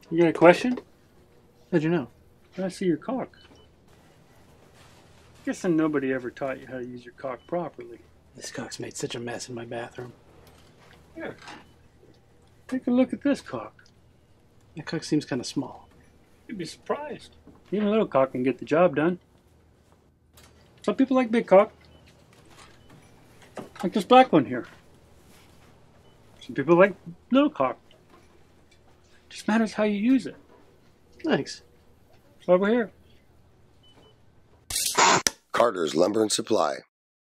You got a question? How'd you know? I see your caulk. Guessing nobody ever taught you how to use your caulk properly. This caulk's made such a mess in my bathroom. Here, take a look at this caulk. That caulk seems kind of small. You'd be surprised. Even a little caulk can get the job done. Some people like big caulk. Like this black one here. Some people like little caulk. Just matters how you use it. Thanks. Over here. Carter's Lumber and Supply.